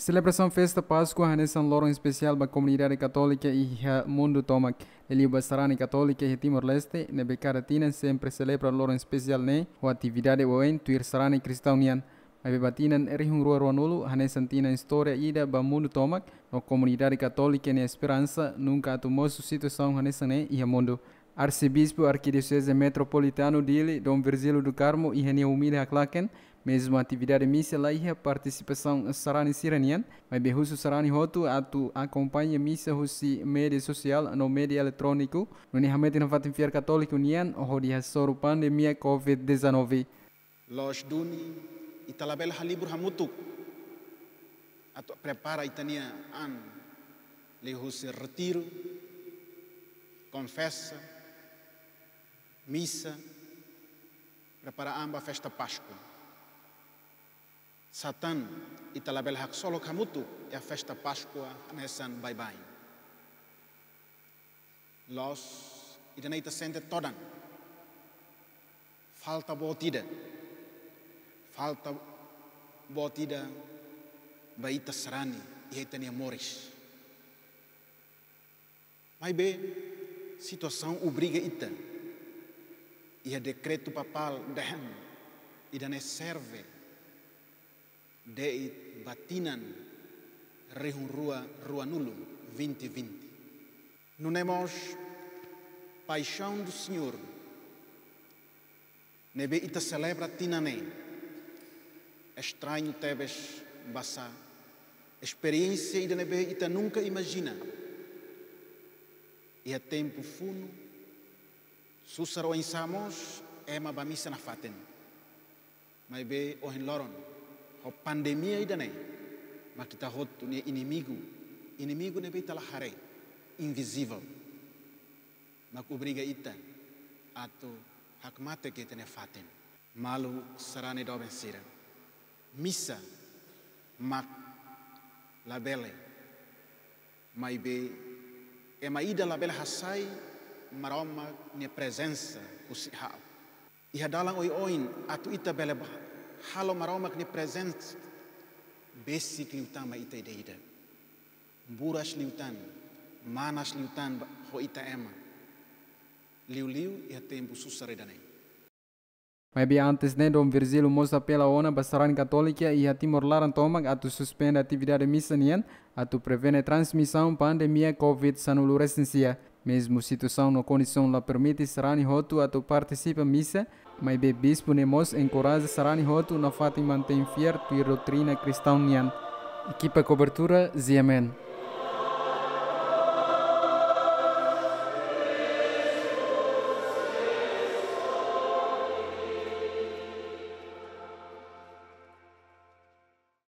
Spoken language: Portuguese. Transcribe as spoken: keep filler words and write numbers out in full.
Celebração Festa Páscoa é São Loro em especial para a comunidade católica e o mundo tomac. Ele Basarani católica e Timor-Leste, nebe Caratina sempre celebra Loro em especial né, a atividade oen tuir sarani cristãonian. Mas batinan erihung rua rua nulu, hane santina história ida ba mundo tomac, no comunidade católica e esperança nunca atumou situação hane sane e o mundo. Arcebispo Arquidiocese Metropolitano dele, Dom Virgílio do Carmo e Renia Humilha Haklaken, mesmo atividade missa lá e a participação sarani siranian, mas behusu sarani hotu atu acompanha missa husi media social no media eletrônico, no nihamete na fatin católico nian, o dia soru pandemia covid dezenove. Los duni italabel halibur hamutuk atau prepara itania an le husi retiro, confessa, missa, prepara amba festa Páscoa. Satan italabel hak solo kamutu e a festa Páscoa nesan bye bye. Los idaneita sente todan. Falta botida. Falta botida baita sarani e etania moris. Mas bem, situação obriga ita. E a decreto papal dehem idane serve de batinan rehun rua rua nulo vinte vinte. Não temos paixão do Senhor. Nebe ita celebra tinane. Estranho tebes basa. Experiência ida nebe ita nunca imagina. E a tempo funo susaro insamos ema bamisa na faten. Mas be ohin loron. A pandemia ida ne, mas kita hotu ne inimigo, inimigo ne beta lahare, invisível. Mas obriga ita, ato hakmate que te ne faten, malu sarane do bensira, missa, mak labele, mas be, ema ida labele hasai, maroma ne presença usihau. E hadalang oi oin, ato ita bele bah. Halo maromak ni present basic liutan ba ita ida. Buras liutan, manas liutan ho ita ema. Liu liu e tempo susaredanei. Mas bem antes né, Dom Virgílio mostra pela ona Basarani católica e a Timor-Laran tomak atu suspende a atividade missa nian, atu prevene transmissão pandemia covid sanulu recensia. Mesmo situação no condição la permite sarani hotu atu participa missa, mas be bispo nemos encoraja sarani hotu na fatin mantém fiel tua doutrina cristã nian. Equipa cobertura Ziemen.